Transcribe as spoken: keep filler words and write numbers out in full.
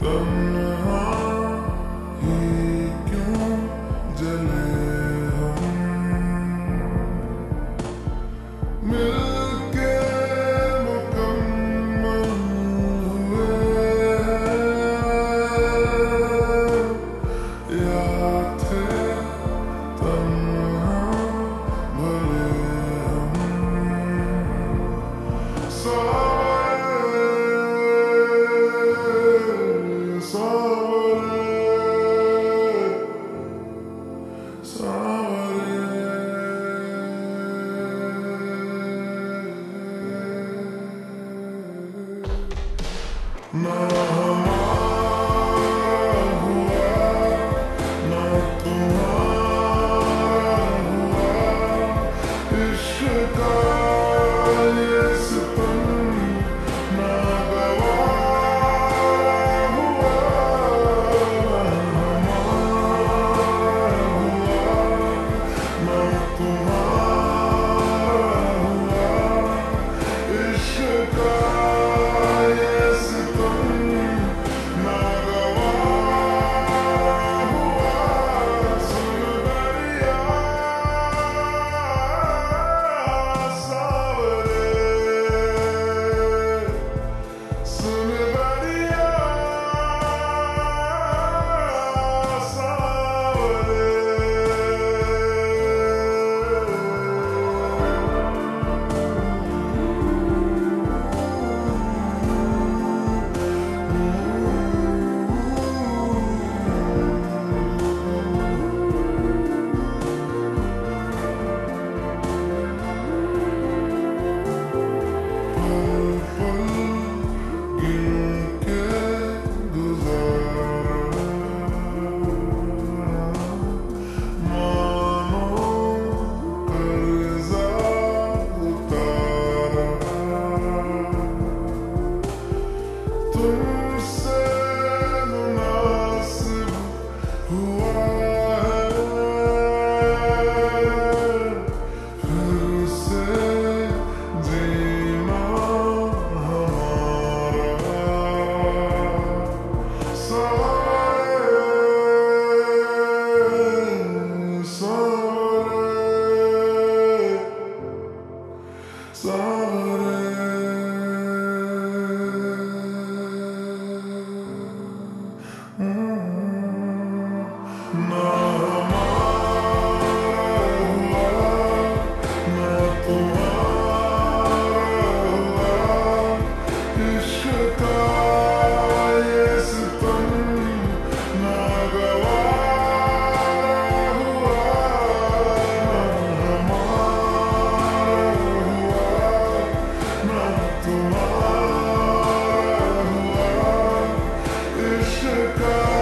तन्हा ही क्यों जले हम, मिलके मुकम्मल हुए या थे तन्हा भले हम। सावरे सावरे ना हमारा हुआ ना तुम्हारा हुआ, इश्क का ये सितम ना गवारा हुआ। ना हमारा हुआ ना तुम्हारा हुआ, इश्क का ये सितम ना गवारा हुआ। सुन दरिया सावरे, सुन दरिया सावरे। तुमसे मुनासिब हुआ है फिर से जीना हमारा। सावरे सावरे सावरे। ना हमारा हुआ ना तुम्हारा हुआ, इश्क का ये सितम ना गवारा हुआ। ना हमारा हुआ ना तुम्हारा हुआ, इश्क का